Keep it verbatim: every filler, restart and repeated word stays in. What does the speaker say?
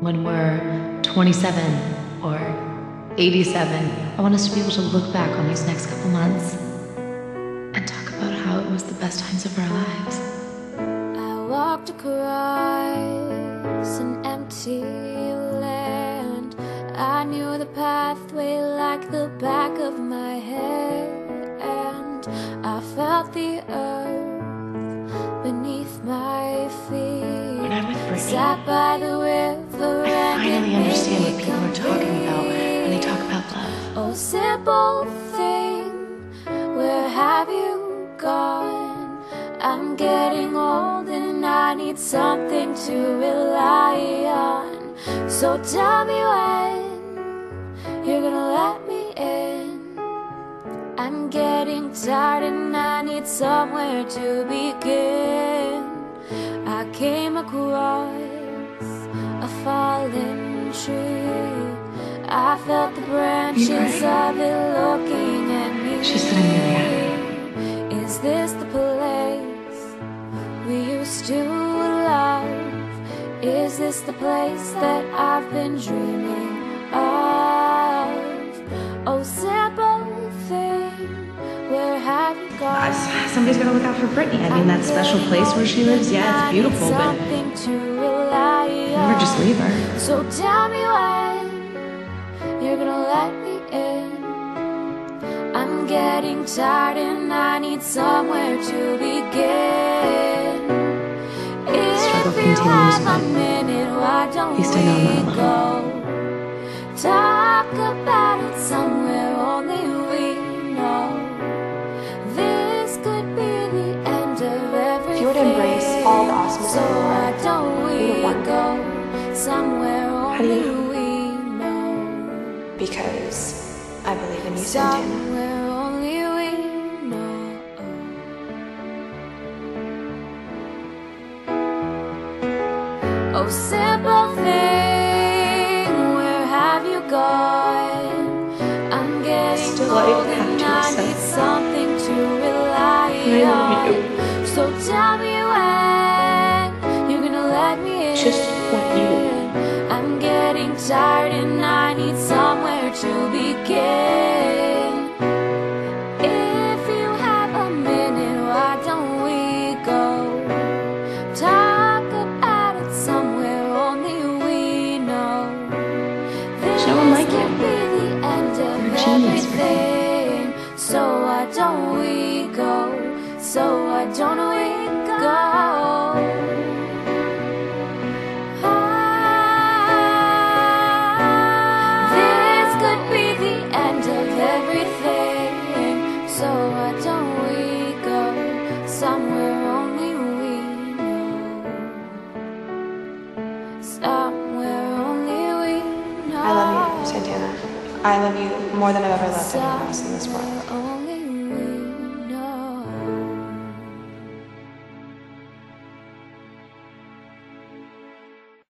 When we're twenty-seven or eighty-seven, I want us to be able to look back on these next couple months and talk about how it was the best times of our lives. I walked across an empty land. I knew the pathway like the back of my head, and I felt the earth beneath my feet. When I'm with Brittany, Sat by the river, I finally and understand what people are talking about when they talk about love. Oh, simple thing, where have you gone? I'm getting old and I need something to rely on. So tell me when you're gonna let me in. I'm getting tired and I need somewhere to begin. I came across a fallen tree. I felt the branches of it looking at me. She's sitting really happy. Is this the place we used to love? Is this the place that I've been dreaming of? Oh, simple thing, where have you gone? Uh, somebody's gotta look out for Brittany. I mean, that special place where she lives, yeah, it's beautiful, but never just leave her. So tell me when you're gonna let me in. I'm getting tired and I need somewhere to begin. Struggle If you continues, have a but minute, why don't at least I know I'm we not go alone. talk about it somewhere only we know? This could be the end of everything. If you were to embrace all the awesomeness So of your why life, don't we you would want go somewhere do only you know? we know? because I believe in you, Santana. Somewhere only we know. Oh, simple thing, where have you gone? I'm getting Still, I old have and to I need accept something to rely I love on. you. So tell me when you're gonna let me in. Just want you. I'm getting tired and I need somewhere to begin. If you have a minute, why don't we go talk about it somewhere only we know? This No one like you. could be the end of You're a genius, everything. So why don't we go? So why don't we go? This could be the end of everything. So why don't we go somewhere only we know? Somewhere only we know. I love you, Santana. I love you more than I've ever loved anyone else in this world.